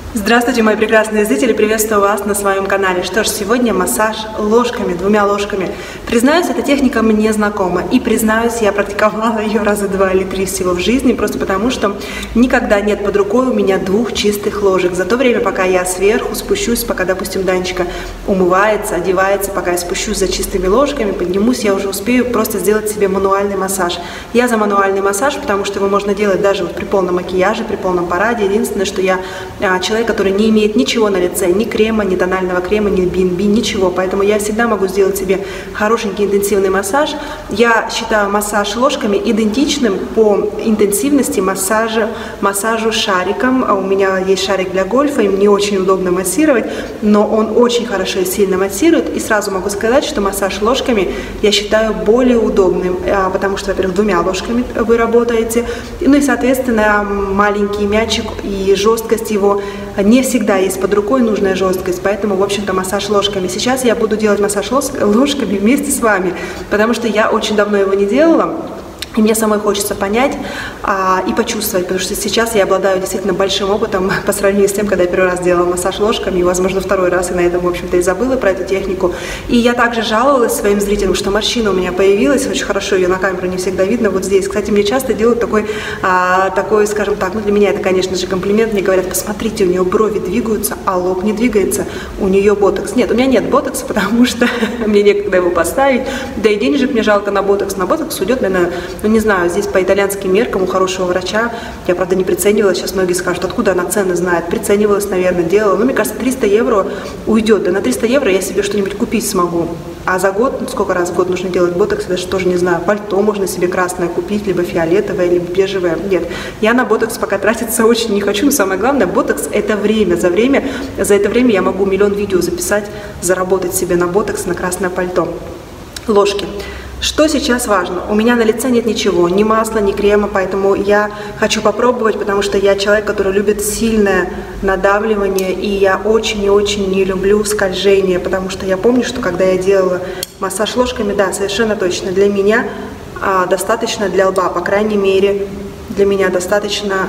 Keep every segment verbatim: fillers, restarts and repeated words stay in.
Здравствуйте, мои прекрасные зрители, приветствую вас на своем канале. Что ж, сегодня массаж ложками, двумя ложками. Признаюсь, эта техника мне знакома. И признаюсь, я практиковала ее раза два или три всего в жизни, просто потому что никогда нет под рукой у меня двух чистых ложек. За то время, пока я сверху спущусь, пока, допустим, Данечка умывается, одевается, пока я спущусь за чистыми ложками, поднимусь, я уже успею просто сделать себе мануальный массаж. Я за мануальный массаж, потому что его можно делать даже вот при полном макияже, при полном параде. Единственное, что я человек, который не имеет ничего на лице, ни крема, ни тонального крема, ни би эн би, ничего. Поэтому я всегда могу сделать себе хорошенький интенсивный массаж. Я считаю массаж ложками идентичным по интенсивности массажа, массажу шариком. У меня есть шарик для гольфа, им не очень удобно массировать, но он очень хорошо и сильно массирует. И сразу могу сказать, что массаж ложками я считаю более удобным, потому что, во-первых, двумя ложками вы работаете, ну и, соответственно, маленький мячик и жесткость его не всегда есть под рукой нужная жесткость, поэтому, в общем-то, массаж ложками. Сейчас я буду делать массаж ложками вместе с вами, потому что я очень давно его не делала. И мне самой хочется понять а, и почувствовать, потому что сейчас я обладаю действительно большим опытом по сравнению с тем, когда я первый раз делала массаж ложками, и, возможно, второй раз, и на этом, в общем-то, и забыла про эту технику. И я также жаловалась своим зрителям, что морщина у меня появилась, очень хорошо ее на камеру не всегда видно, вот здесь. Кстати, мне часто делают такой, а, такой, скажем так, ну для меня это, конечно же, комплимент, мне говорят, посмотрите, у нее брови двигаются, а лоб не двигается, у нее ботокс. Нет, у меня нет ботокса, потому что мне некогда его поставить, да и денежек мне жалко на ботокс. На ботокс уйдет, наверное, ну не знаю, здесь по итальянским меркам у хорошего врача, я, правда, не приценивалась, сейчас многие скажут, откуда она цены знает, приценивалась, наверное, делала, ну, мне кажется, триста евро уйдет, да на триста евро я себе что-нибудь купить смогу, а за год, ну, сколько раз в год нужно делать ботокс, я даже тоже не знаю, пальто можно себе красное купить, либо фиолетовое, либо бежевое, нет, я на ботокс пока тратиться очень не хочу, но самое главное, ботокс это время, за время, за это время я могу миллион видео записать, заработать себе на ботокс, на красное пальто. Ложки. Что сейчас важно? У меня на лице нет ничего, ни масла, ни крема, поэтому я хочу попробовать, потому что я человек, который любит сильное надавливание, и я очень и очень не люблю скольжение, потому что я помню, что когда я делала массаж ложками, да, совершенно точно, для меня а, достаточно для лба, по крайней мере, для меня достаточно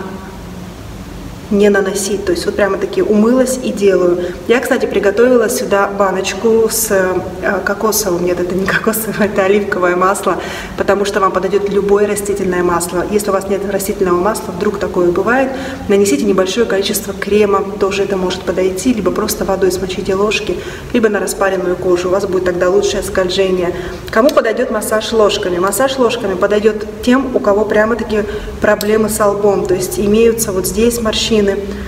не наносить, то есть вот прямо таки умылась и делаю. Я, кстати, приготовила сюда баночку с э, кокосовым, нет, это не кокосовое, это оливковое масло, потому что вам подойдет любое растительное масло. Если у вас нет растительного масла, вдруг такое бывает, нанесите небольшое количество крема, тоже это может подойти, либо просто водой смочите ложки, либо на распаренную кожу, у вас будет тогда лучшее скольжение. Кому подойдет массаж ложками? Массаж ложками подойдет тем, у кого прямо-таки проблемы с лбом, то есть имеются вот здесь морщины,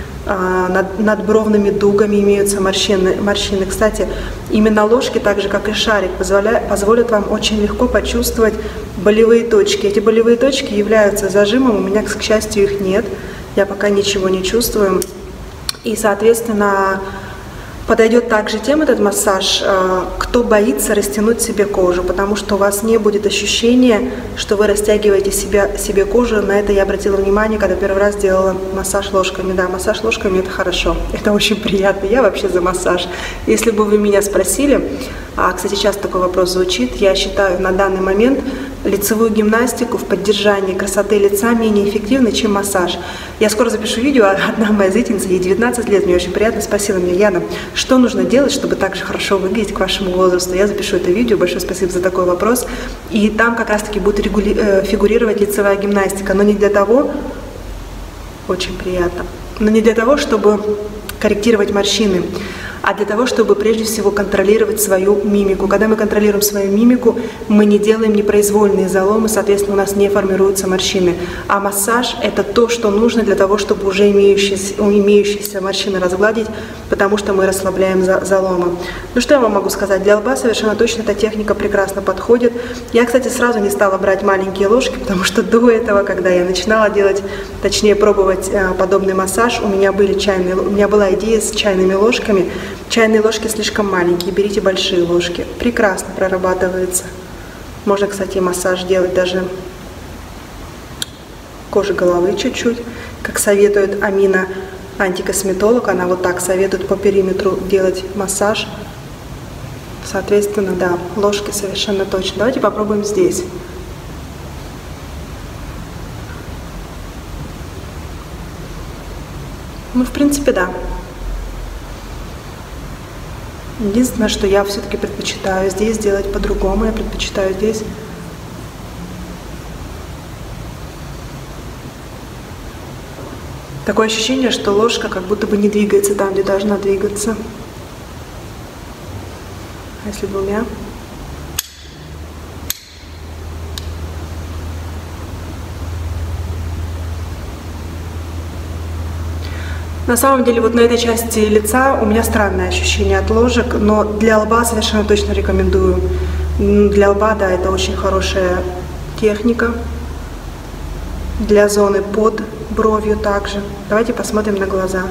Над, над бровными дугами имеются морщины, морщины. Кстати, именно ложки, так же как и шарик, позволяют, позволят вам очень легко почувствовать болевые точки. Эти болевые точки являются зажимом, у меня, к счастью, их нет. Я пока ничего не чувствую. И, соответственно, подойдет также тем этот массаж, кто боится растянуть себе кожу, потому что у вас не будет ощущения, что вы растягиваете себя, себе кожу. На это я обратила внимание, когда первый раз делала массаж ложками. Да, массаж ложками это хорошо, это очень приятно. Я вообще за массаж. Если бы вы меня спросили, а, кстати, часто такой вопрос звучит, я считаю на данный момент лицевую гимнастику в поддержании красоты лица менее эффективной, чем массаж. Я скоро запишу видео, одна моя зрительница, ей девятнадцать лет, мне очень приятно, спросила меня, Яна, что нужно делать, чтобы так же хорошо выглядеть к вашему возрасту. Я запишу это видео, большое спасибо за такой вопрос. И там как раз-таки будет регули... фигурировать лицевая гимнастика, но не для того, очень приятно, но не для того, чтобы корректировать морщины, а для того, чтобы прежде всего контролировать свою мимику. Когда мы контролируем свою мимику, мы не делаем непроизвольные заломы, соответственно, у нас не формируются морщины. А массаж – это то, что нужно для того, чтобы уже имеющиеся, имеющиеся морщины разгладить, потому что мы расслабляем заломы. Ну что я вам могу сказать? Для лба совершенно точно эта техника прекрасно подходит. Я, кстати, сразу не стала брать маленькие ложки, потому что до этого, когда я начинала делать, точнее пробовать подобный массаж, у меня были чайные, у меня была идея с чайными ложками. Чайные ложки слишком маленькие, берите большие ложки. Прекрасно прорабатывается. Можно, кстати, массаж делать даже кожи головы чуть-чуть. Как советует Амина, антикосметолог, она вот так советует по периметру делать массаж. Соответственно, да, ложки совершенно точно. Давайте попробуем здесь. Ну, в принципе, да. Единственное, что я все-таки предпочитаю здесь делать по-другому, я предпочитаю здесь. Такое ощущение, что ложка как будто бы не двигается там, где должна двигаться. А если двумя? На самом деле, вот на этой части лица у меня странное ощущение от ложек, но для лба совершенно точно рекомендую. Для лба, да, это очень хорошая техника. Для зоны под бровью также. Давайте посмотрим на глаза.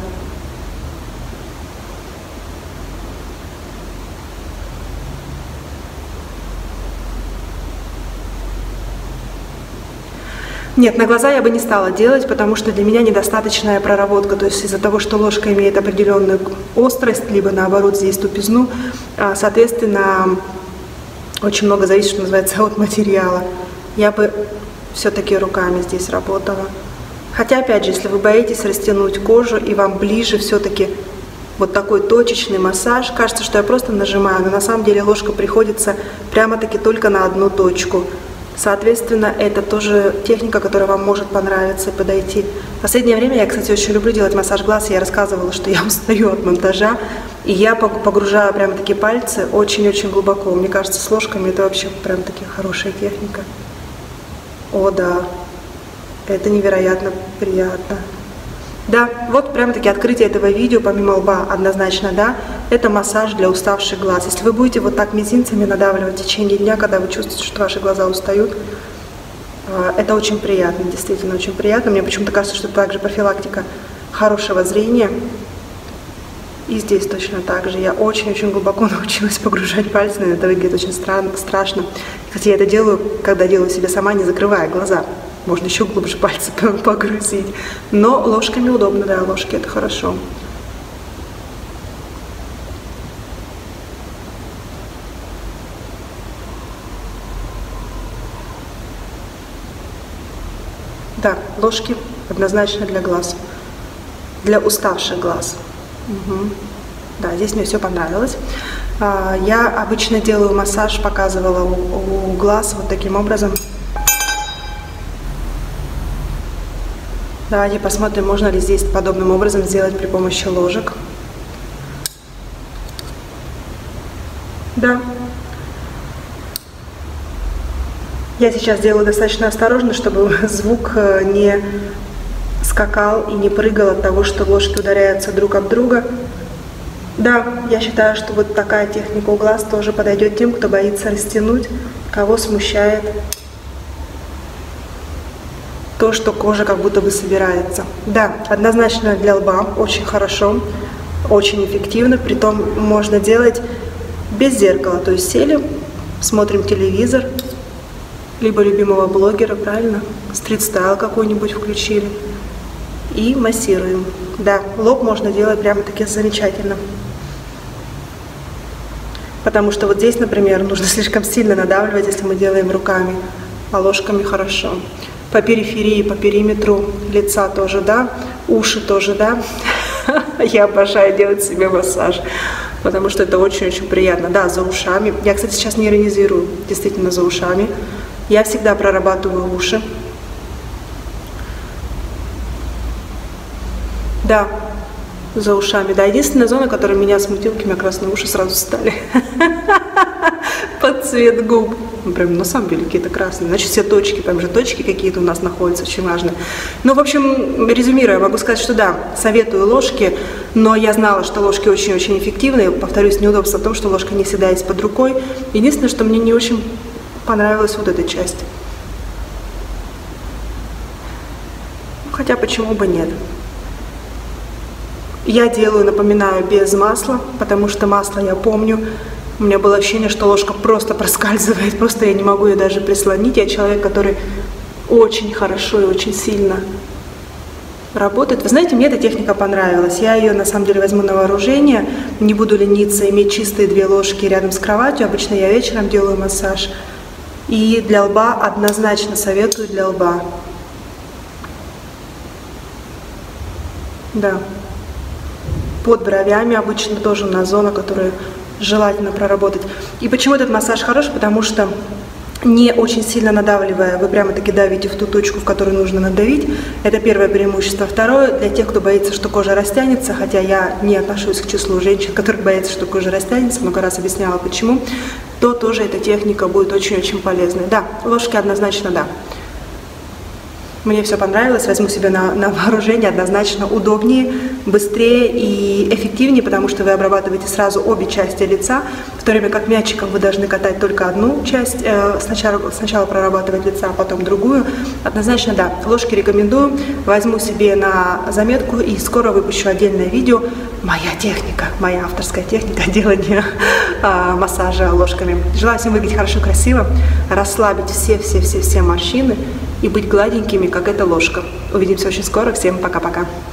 Нет, на глаза я бы не стала делать, потому что для меня недостаточная проработка. То есть из-за того, что ложка имеет определенную острость, либо наоборот здесь тупизну, соответственно, очень много зависит, что называется, от материала. Я бы все-таки руками здесь работала. Хотя, опять же, если вы боитесь растянуть кожу и вам ближе все-таки вот такой точечный массаж, кажется, что я просто нажимаю, но на самом деле ложка приходится прямо-таки только на одну точку. Соответственно, это тоже техника, которая вам может понравиться и подойти. В последнее время я, кстати, очень люблю делать массаж глаз. Я рассказывала, что я устаю от монтажа, и я погружаю прямо такие пальцы очень-очень глубоко. Мне кажется, с ложками это вообще прям таки хорошая техника. О, да, это невероятно приятно. Да, вот прямо-таки открытие этого видео, помимо лба, однозначно, да, это массаж для уставших глаз. Если вы будете вот так мизинцами надавливать в течение дня, когда вы чувствуете, что ваши глаза устают, это очень приятно, действительно очень приятно. Мне почему-то кажется, что это также профилактика хорошего зрения. И здесь точно так же. Я очень-очень глубоко научилась погружать пальцы, но это выглядит очень странно, страшно. Кстати, я это делаю, когда делаю себе сама, не закрывая глаза. Можно еще глубже пальцы погрузить. Но ложками удобно, да, ложки это хорошо. Да, ложки однозначно для глаз. Для уставших глаз. Угу. Да, здесь мне все понравилось. Я обычно делаю массаж, показывала у, у глаз вот таким образом. Давайте посмотрим, можно ли здесь подобным образом сделать при помощи ложек. Да. Я сейчас делаю достаточно осторожно, чтобы звук не скакал и не прыгал от того, что ложки ударяются друг об друга. Да, я считаю, что вот такая техника у глаз тоже подойдет тем, кто боится растянуть, кого смущает то, что кожа как будто бы собирается. Да, однозначно для лба очень хорошо, очень эффективно, притом можно делать без зеркала, то есть сели, смотрим телевизор, либо любимого блогера, правильно, стрит-стайл какой-нибудь включили и массируем. Да, лоб можно делать прямо-таки замечательно. Потому что вот здесь, например, нужно слишком сильно надавливать, если мы делаем руками, а ложками хорошо. По периферии, по периметру лица тоже, да, уши тоже, да. Я обожаю делать себе массаж, потому что это очень-очень приятно. Да, за ушами. Я, кстати, сейчас не иронизирую, действительно, за ушами. Я всегда прорабатываю уши. Да, за ушами. Да, единственная зона, которая меня смутила, у меня красные уши сразу стали. Под цвет губ. Ну, прям на самом деле какие-то красные. Значит, все точки, там же точки какие-то у нас находятся, очень важно. Ну, в общем, резюмируя, могу сказать, что да, советую ложки, но я знала, что ложки очень-очень эффективные. Повторюсь, неудобство в том, что ложка не всегда есть под рукой. Единственное, что мне не очень понравилась вот эта часть. Хотя почему бы нет. Я делаю, напоминаю, без масла, потому что масло я помню. У меня было ощущение, что ложка просто проскальзывает, просто я не могу ее даже прислонить. Я человек, который очень хорошо и очень сильно работает. Вы знаете, мне эта техника понравилась. Я ее, на самом деле, возьму на вооружение. Не буду лениться иметь чистые две ложки рядом с кроватью. Обычно я вечером делаю массаж. И для лба однозначно советую для лба. Да. Под бровями обычно тоже у нас зона, которая желательно проработать. И почему этот массаж хороший? Потому что не очень сильно надавливая, вы прямо-таки давите в ту точку, в которую нужно надавить. Это первое преимущество. Второе, для тех, кто боится, что кожа растянется, хотя я не отношусь к числу женщин, которые боятся, что кожа растянется, много раз объясняла почему, то тоже эта техника будет очень-очень полезной. Да, ложки однозначно да. Мне все понравилось, возьму себе на, на вооружение, однозначно удобнее, быстрее и эффективнее, потому что вы обрабатываете сразу обе части лица, в то время как мячиком вы должны катать только одну часть, э, сначала, сначала прорабатывать лица, а потом другую. Однозначно да, ложки рекомендую, возьму себе на заметку и скоро выпущу отдельное видео. Моя техника, моя авторская техника делания э, массажа ложками. Желаю всем выглядеть хорошо, красиво, расслабить все-все-все-все морщины и быть гладенькими, как эта ложка. Увидимся очень скоро. Всем пока-пока.